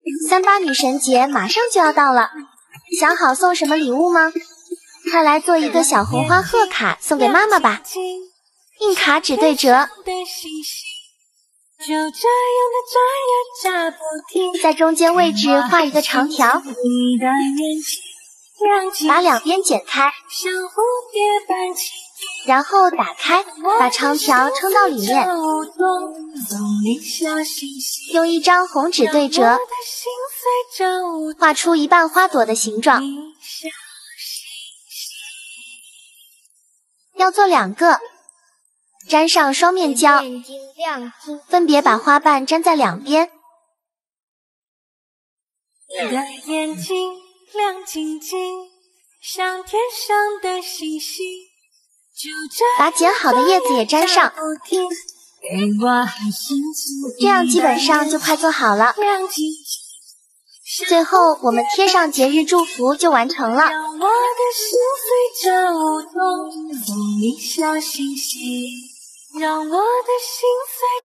38女神节马上就要到了，想好送什么礼物吗？快来做一个小红花贺卡送给妈妈吧，印卡只对折，在中间位置画一个长条，把两边剪开，然后打开，把长条撑到里面，用一张红纸对折，画出一半花朵的形状。要做2个，粘上双面胶，分别把花瓣粘在两边。 你的眼睛亮晶晶，像天上的星星。 把剪好的叶子也粘上，这样基本上就快做好了。最后我们贴上节日祝福就完成了。 让我的心随着舞动，送你小星星，让我的心随